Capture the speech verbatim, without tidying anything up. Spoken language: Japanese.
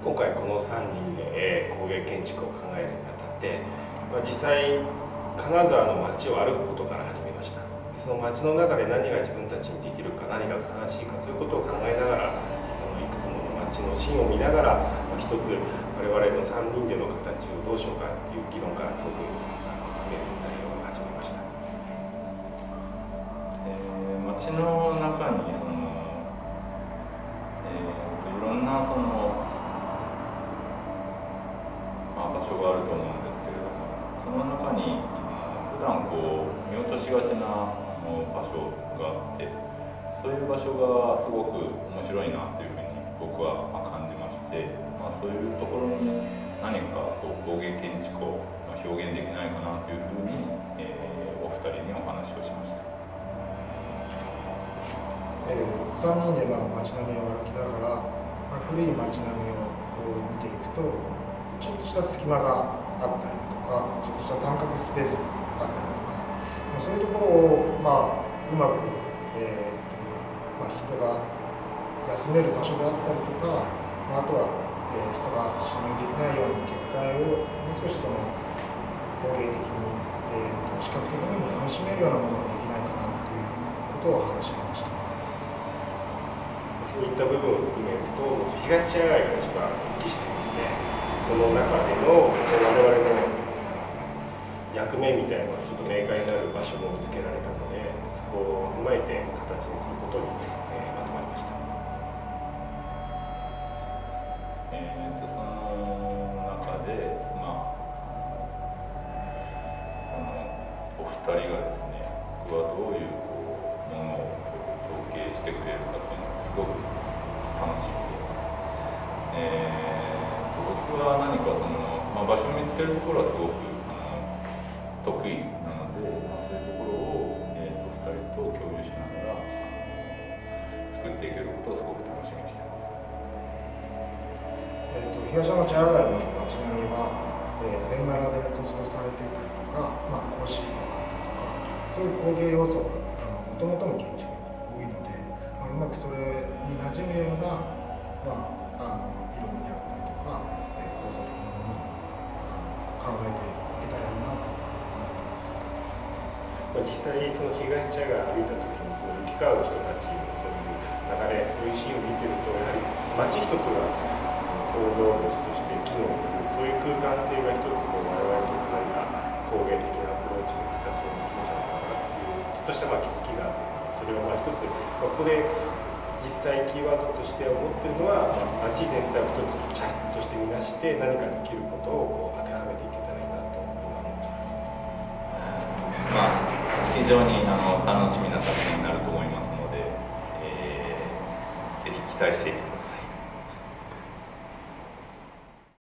今回このさんにんで工芸建築を考えるにあたって、まあ、実際金沢の街を歩くことから始めました。その街の中で何が自分たちにできるか、何がふさわしいか、そういうことを考えながら、あのいくつもの街のシーンを見ながら、まあ、一つ我々のさんにんでの形をどうしようかっていう議論からすごく詰める内容を始めました。 えー、街の中にその、えー、といろんなその、まあ、場所があると思うんですけれども、その中に普段こう見落としがちな場所があって、そういう場所がすごく面白いなというふうに僕は感じまして、まあ、そういうところに何かこう工芸建築を表現できないかなというふうに、えー、お二人にお話をしました。 えー、さんにんでまあ街並みを歩きながら、まあ、古い街並みをこう見ていくと、ちょっとした隙間があったりとか、ちょっとした三角スペースがあったりとか、まあ、そういうところを、まあ、うまく、えーとまあ、人が休める場所であったりとか、まあ、あとは、えー、人が侵入できないように結界をもう少しその工芸的に、えーと視覚的にも楽しめるようなものができないかなということを話し合いました。 そういった部分を含めると、東茶屋街が一番適してですね、その中での我々の役目みたいなのがちょっと明快になる場所も見つけられたので、そこを踏まえて形にすることに、えー、まとまりました。 えー、とその中で、まあ、このお二人がですね、僕はどういうこうものを造形してくれるかというのがすごく楽しみで、えー、僕は何かその、まあ、場所を見つけるところはすごくあの得意なので、まあ、そういうところを、えー、とふたりと共有しながら作っていけることをすごく楽しみにしています。 えー、と東山茶屋街の街並みは、えー、ベンガラで塗装されていたりとか、まあ、格子があったりとか、そういう工芸要素がもともとの建築に多いので、まあ、うまくそれに馴染むような、まあ、あの色味であったりとか、えー、構造的なものを考えていけたらいいなと思っています。 まあ、実際その東茶屋街歩いた時にその行き交う人たちのそういう流れ、そういうシーンを見てると、やはり街一つが構造物として機能する、そういう空間性が一つこう我々にとって何か工芸的なアプローチの形にできるんじゃないかなっていうちょっとしたまあ気づきがあって、それをまあ一つ、まあ、ここで実際キーワードとして思ってるのは、まあ、街全体を一つ茶室として見なして何かできることをこう当てはめていけたらいいなと今思ってます。 まあ、非常にあの楽しみな作品になると思いますので、えー、ぜひ期待していてください。